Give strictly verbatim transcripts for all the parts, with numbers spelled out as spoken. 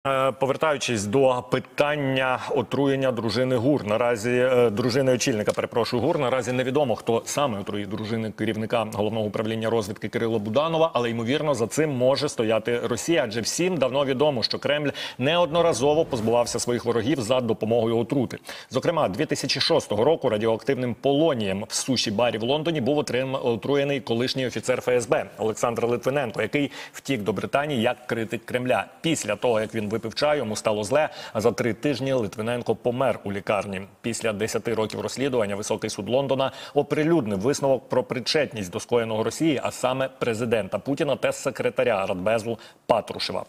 Повертаючись до питання отруєння дружини ГУР, наразі дружини очільника, перепрошую, ГУР, наразі невідомо, хто саме отруїв дружини керівника Головного управління розвідки Кирила Буданова, але, ймовірно, за цим може стояти Росія, адже всім давно відомо, що Кремль неодноразово позбувався своїх ворогів за допомогою отрути. Зокрема, дві тисячі шостого року радіоактивним полонієм в суші-барі в Лондоні був отруєний колишній офіцер Ф С Б Олександр Литвиненко, який втік до Британії як критик Кремля. Після того, як він випив чаю, йому стало зле, а за три тижні Литвиненко помер у лікарні. Після десяти років розслідування Високий суд Лондона оприлюднив висновок про причетність до скоєного Росії, а саме президента Путіна та секретаря Радбезу Патрушева.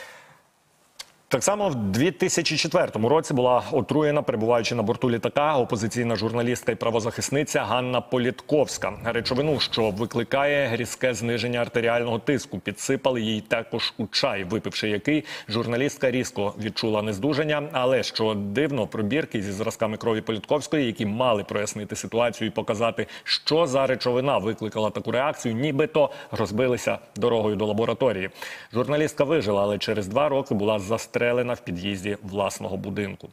Так само в дві тисячі четвертому році була отруєна, перебуваючи на борту літака, опозиційна журналістка і правозахисниця Ганна Політковська. Речовину, що викликає різке зниження артеріального тиску, підсипали їй також у чай, випивши який журналістка різко відчула нездужання. Але, що дивно, пробірки зі зразками крові Політковської, які мали прояснити ситуацію і показати, що за речовина викликала таку реакцію, нібито розбилися дорогою до лабораторії. Журналістка вижила, але через два роки була застрелена в під'їзді власного будинку.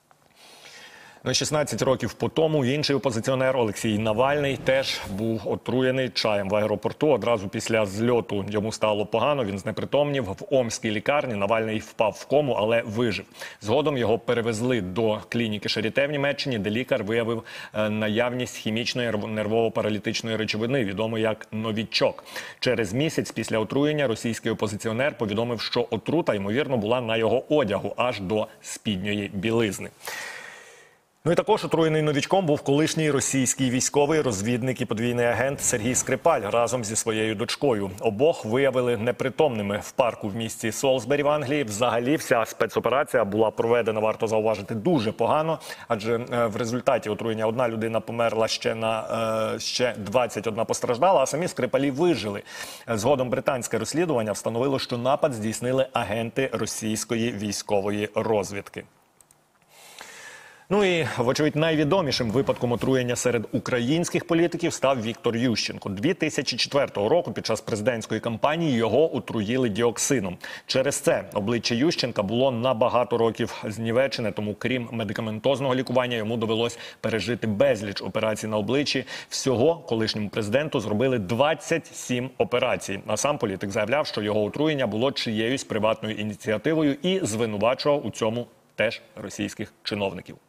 На шістнадцять років по тому інший опозиціонер Олексій Навальний теж був отруєний чаєм в аеропорту. Одразу після зльоту йому стало погано, він знепритомнів. В омській лікарні Навальний впав в кому, але вижив. Згодом його перевезли до клініки Шаріте в Німеччині, де лікар виявив наявність хімічної нервово-паралітичної речовини, відомої як новічок. Через місяць після отруєння російський опозиціонер повідомив, що отрута, ймовірно, була на його одягу аж до спідньої білизни. Ну і також отруєний новічком був колишній російський військовий розвідник і подвійний агент Сергій Скрипаль разом зі своєю дочкою. Обох виявили непритомними в парку в місті Солсбері в Англії. Взагалі вся спецоперація була проведена, варто зауважити, дуже погано, адже в результаті отруєння одна людина померла, ще на ще двадцять одна постраждала, а самі Скрипалі вижили. Згодом британське розслідування встановило, що напад здійснили агенти російської військової розвідки. Ну і, вочевидь, найвідомішим випадком отруєння серед українських політиків став Віктор Ющенко. дві тисячі четвертого року під час президентської кампанії його отруїли діоксином. Через це обличчя Ющенка було на багато років знівечене, тому крім медикаментозного лікування йому довелось пережити безліч операцій на обличчі. Всього колишньому президенту зробили двадцять сім операцій. А сам політик заявляв, що його отруєння було чиєюсь приватною ініціативою і звинувачував у цьому теж російських чиновників.